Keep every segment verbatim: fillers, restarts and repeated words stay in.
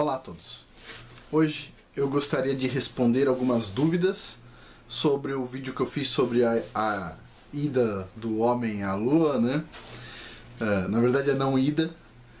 Olá a todos! Hoje eu gostaria de responder algumas dúvidas sobre o vídeo que eu fiz sobre a, a ida do homem à lua, né? Uh, na verdade é não ida.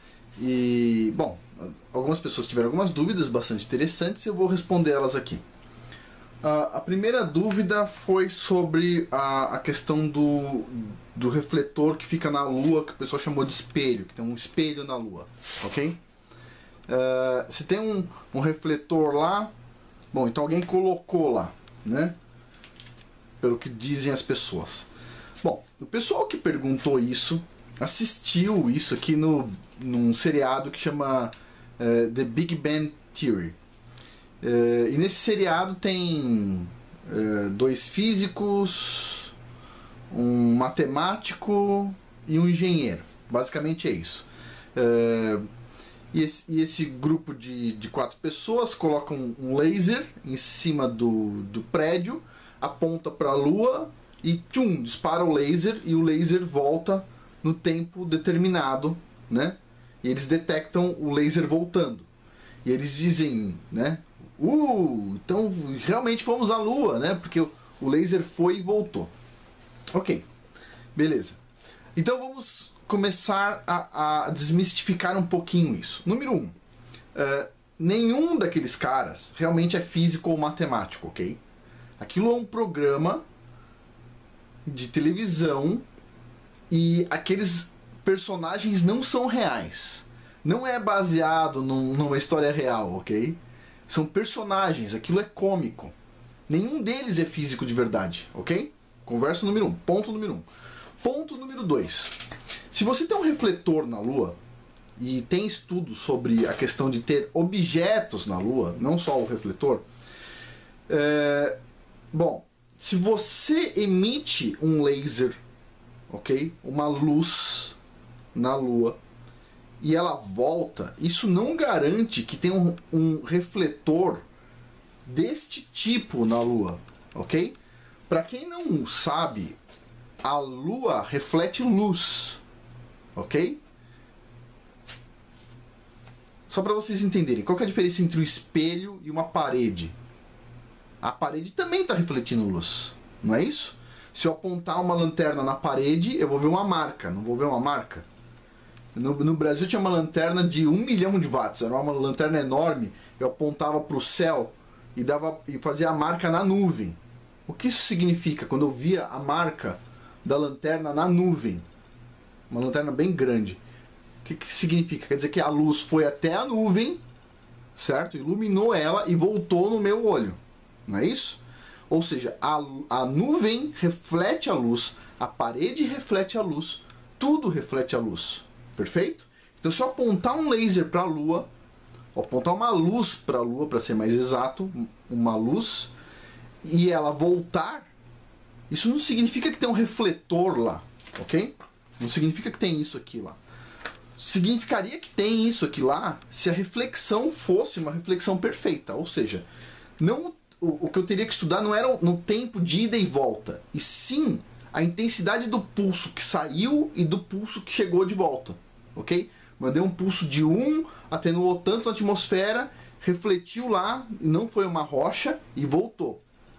E, bom, algumas pessoas tiveram algumas dúvidas bastante interessantes e eu vou responder elas aqui. Uh, a primeira dúvida foi sobre a, a questão do, do refletor que fica na lua, que o pessoal chamou de espelho, que tem um espelho na lua, ok? Uh, se tem um, um refletor lá, bom, então alguém colocou lá, né? Pelo que dizem as pessoas. Bom, o pessoal que perguntou isso assistiu isso aqui no, num seriado que chama uh, The Big Bang Theory. Uh, e nesse seriado tem uh, dois físicos, um matemático e um engenheiro. Basicamente é isso. Uh, E esse, e esse grupo de, de quatro pessoas colocam um laser em cima do, do prédio, aponta para a lua e tchum, dispara o laser e o laser volta no tempo determinado, né? E eles detectam o laser voltando. E eles dizem, né? Uh, então realmente fomos à lua, né? Porque o, o laser foi e voltou. Ok, beleza. Então vamos começar a, a desmistificar um pouquinho isso. Número um, uh, nenhum daqueles caras realmente é físico ou matemático, ok? Aquilo é um programa de televisão e aqueles personagens não são reais. Não é baseado num, numa história real, ok? São personagens, aquilo é cômico. Nenhum deles é físico de verdade, ok? Conversa número um, ponto número um. Ponto número dois. Se você tem um refletor na Lua, e tem estudos sobre a questão de ter objetos na Lua, não só o refletor, é, bom, se você emite um laser, ok, uma luz na Lua, e ela volta, isso não garante que tenha um, um refletor deste tipo na Lua, ok? Para quem não sabe, a Lua reflete luz. Ok? Só para vocês entenderem, qual que é a diferença entre o espelho e uma parede? A parede também está refletindo luz, não é isso? Se eu apontar uma lanterna na parede, eu vou ver uma marca, não vou ver uma marca? No, no Brasil tinha uma lanterna de um milhão de watts, era uma lanterna enorme, eu apontava para o céu e, dava, e fazia a marca na nuvem. O que isso significa? Quando eu via a marca da lanterna na nuvem, uma lanterna bem grande. O que, que significa? Quer dizer que a luz foi até a nuvem, certo? Iluminou ela e voltou no meu olho. Não é isso? Ou seja, a, a nuvem reflete a luz, a parede reflete a luz, tudo reflete a luz. Perfeito? Então se eu apontar um laser para a Lua, apontar uma luz para a Lua, para ser mais exato, uma luz, e ela voltar, isso não significa que tem um refletor lá, ok? Não significa que tem isso aqui lá. Significaria que tem isso aqui lá se a reflexão fosse uma reflexão perfeita. Ou seja, não, o, o que eu teria que estudar não era no tempo de ida e volta, e sim a intensidade do pulso que saiu e do pulso que chegou de volta. Ok? Mandei um pulso de um, atenuou tanto a atmosfera, refletiu lá, não foi uma rocha e voltou.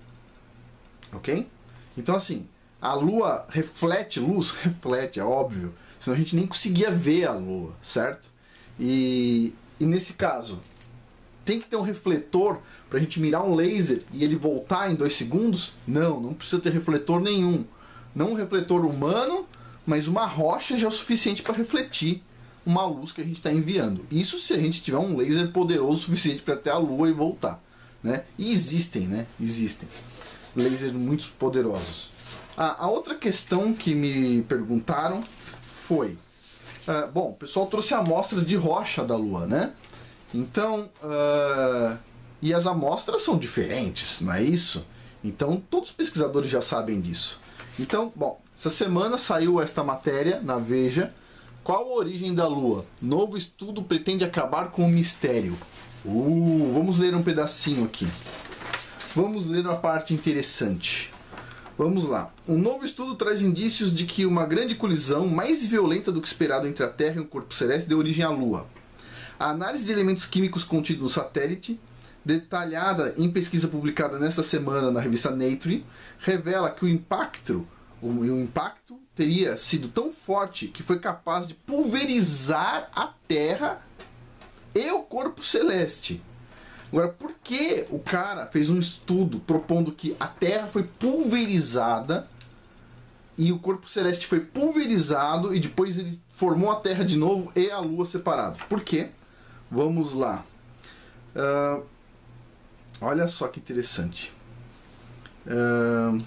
Ok? Então assim, a Lua reflete luz? Reflete, é óbvio. Senão a gente nem conseguia ver a Lua, certo? E, e nesse caso, tem que ter um refletor para a gente mirar um laser e ele voltar em dois segundos? Não, não precisa ter refletor nenhum. Não um refletor humano, mas uma rocha já é o suficiente para refletir uma luz que a gente está enviando. Isso se a gente tiver um laser poderoso o suficiente para até a Lua e voltar, né? E existem, né? Existem lasers muito poderosos. A, a outra questão que me perguntaram foi, uh, bom, o pessoal trouxe amostras de rocha da Lua, né? Então, uh, e as amostras são diferentes, não é isso? Então, todos os pesquisadores já sabem disso. Então, bom, essa semana saiu esta matéria na Veja. Qual a origem da Lua? Novo estudo pretende acabar com o mistério. Uh, vamos ler um pedacinho aqui. Vamos ler uma parte interessante. Vamos lá. Um novo estudo traz indícios de que uma grande colisão, mais violenta do que esperado entre a Terra e o corpo celeste, deu origem à Lua. A análise de elementos químicos contidos no satélite, detalhada em pesquisa publicada nesta semana na revista Nature, revela que o impacto, o, o impacto teria sido tão forte que foi capaz de pulverizar a Terra e o corpo celeste. Agora, por que o cara fez um estudo propondo que a Terra foi pulverizada e o corpo celeste foi pulverizado e depois ele formou a Terra de novo e a Lua separado? Por quê? Vamos lá. Uh, olha só que interessante. Uh,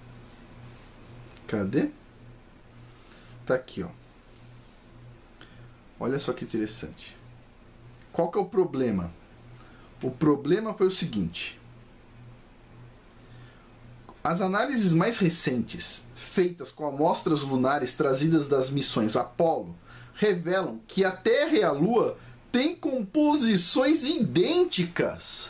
cadê? Tá aqui, ó. Olha só que interessante. Qual que é o problema? O problema foi o seguinte. As análises mais recentes, feitas com amostras lunares trazidas das missões Apollo, revelam que a Terra e a Lua têm composições idênticas.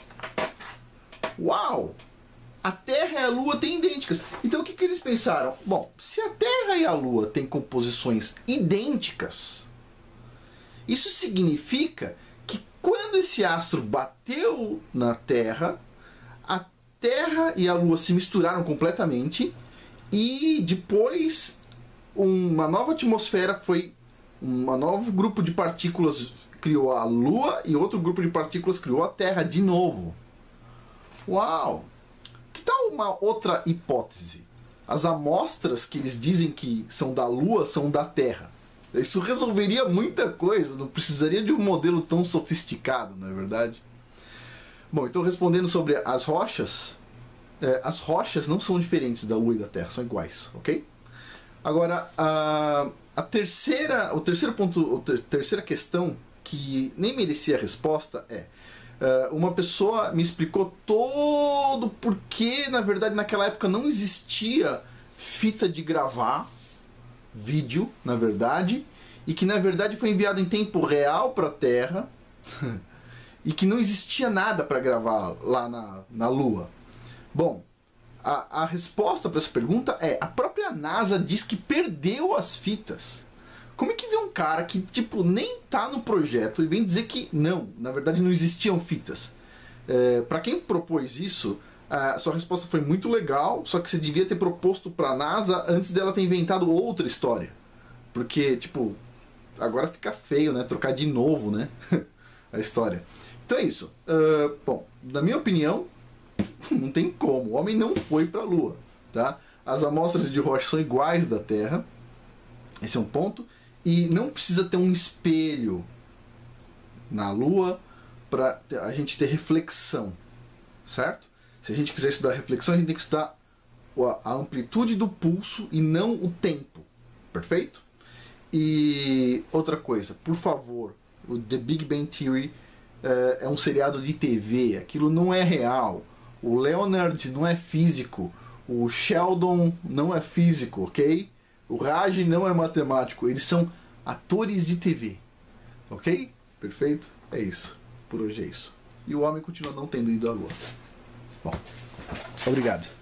Uau! A Terra e a Lua têm idênticas. Então o que, que eles pensaram? Bom, se a Terra e a Lua têm composições idênticas, isso significa que quando esse astro bateu na Terra, a Terra e a Lua se misturaram completamente e depois uma nova atmosfera foi... Um novo grupo de partículas criou a Lua e outro grupo de partículas criou a Terra de novo. Uau! Que tal uma outra hipótese? As amostras que eles dizem que são da Lua são da Terra. Isso resolveria muita coisa, não precisaria de um modelo tão sofisticado, não é verdade? Bom, então respondendo sobre as rochas, é, as rochas não são diferentes da Lua e da Terra, são iguais, ok? Agora, a, a terceira, o terceiro ponto, a ter, terceira questão que nem merecia resposta é, uh, uma pessoa me explicou todo porquê, na verdade, naquela época não existia fita de gravar vídeo, na verdade, e que na verdade foi enviado em tempo real para a Terra e que não existia nada para gravar lá na, na Lua. Bom, a, a resposta para essa pergunta é: a própria NASA diz que perdeu as fitas. Como é que vê um cara que tipo nem tá no projeto e vem dizer que não, na verdade não existiam fitas? É, para quem propôs isso, a sua resposta foi muito legal, só que você devia ter proposto para a NASA antes dela ter inventado outra história. Porque, tipo, agora fica feio, né? Trocar de novo, né? a história. Então é isso. Uh, bom, na minha opinião, não tem como. O homem não foi para a Lua, tá? As amostras de rocha são iguais da Terra. Esse é um ponto. E não precisa ter um espelho na Lua para a gente ter reflexão, certo? Se a gente quiser estudar reflexão, a gente tem que estudar a amplitude do pulso e não o tempo. Perfeito? E outra coisa, por favor, o The Big Bang Theory é, é um seriado de T V, aquilo não é real. O Leonard não é físico, o Sheldon não é físico, ok? O Raj não é matemático, eles são atores de T V, ok? Perfeito? É isso. Por hoje é isso. E o homem continua não tendo ido à Lua. Bom, obrigado.